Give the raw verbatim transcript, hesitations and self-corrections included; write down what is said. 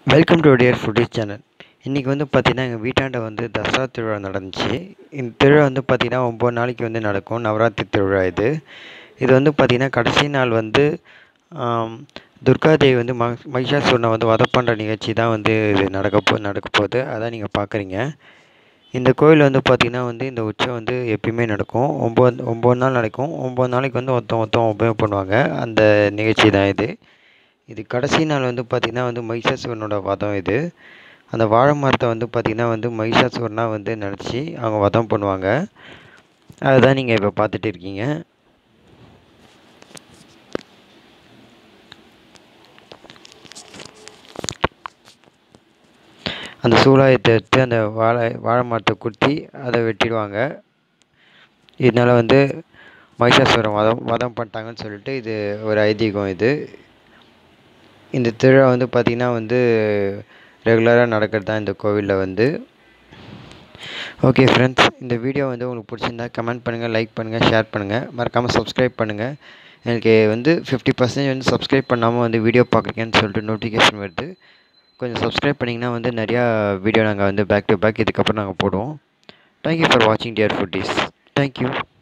Welcome to dear foodies channel. இன்றைக்கி வந்து பார்த்திங்கன்னா எங்கள் வீட்டாண்ட வந்து தசரா திருவிழா நடந்துச்சு. இந்த திருவிழா வந்து பார்த்திங்கன்னா ஒம்பது நாளைக்கு வந்து நடக்கும். நவராத்திரி திருவிழா இது இது வந்து பார்த்திங்கன்னா கடைசி நாள் வந்து துர்காதேவி வந்து ம மகிஷாசூரனை வந்து வதம் பண்ணுற நிகழ்ச்சி தான் வந்து இது நடக்க போ நடக்க போகுது. அதான் நீங்கள் பார்க்குறீங்க. இந்த கோயில் வந்து பார்த்திங்கன்னா வந்து இந்த உற்சவம் வந்து எப்பயுமே நடக்கும். ஒம்பது ஒம்பது நாள் நடக்கும். ஒம்பது நாளைக்கு வந்து ஒருத்தன் ஒருத்தன் உபயோகம் பண்ணுவாங்க. அந்த நிகழ்ச்சி தான் இது. இது கடைசி நாள் வந்து பார்த்திங்கன்னா வந்து மகிஷாசூரனோட வதம் இது. அந்த வாழை மரத்தை வந்து பார்த்திங்கன்னா வந்து மகிஷாசூரனாக வந்து நினச்சி அவங்க வதம் பண்ணுவாங்க. அதுதான் நீங்கள் இப்போ பார்த்துட்டு இருக்கீங்க. அந்த சூலாயத்தை எடுத்து அந்த வாழை வாழை மரத்தை குத்தி அதை வெட்டிடுவாங்க. இதனால் வந்து மகிஷாசூரன் வதம் வதம் பண்ணிட்டாங்கன்னு சொல்லிட்டு இது ஒரு ஐதீகம். இது இந்த திருவிழா வந்து பார்த்திங்கன்னா வந்து ரெகுலராக நடக்கிறது தான் இந்த கோவிலில் வந்து. ஓகே ஃப்ரெண்ட்ஸ், இந்த வீடியோ வந்து உங்களுக்கு பிடிச்சிருந்தா கமெண்ட் பண்ணுங்கள், லைக் பண்ணுங்கள், ஷேர் பண்ணுங்கள், மறக்காமல் சப்ஸ்கிரைப் பண்ணுங்கள். எனக்கு வந்து ஃபிஃப்டி பர்சன்டேஜ் வந்து சப்ஸ்கிரைப் பண்ணாமல் வந்து வீடியோ பார்க்குறீங்கன்னு சொல்லிட்டு நோட்டிஃபிகேஷன் வருது. கொஞ்சம் சப்ஸ்கிரைப் பண்ணிங்கன்னா வந்து நிறையா வீடியோ நாங்கள் வந்து பேக் டு பேக் இதுக்கப்புறம் நாங்கள் போடுவோம். தேங்க்யூ ஃபார் வாட்சிங் டியர் ஃபுட்டீஸ். தேங்க்யூ.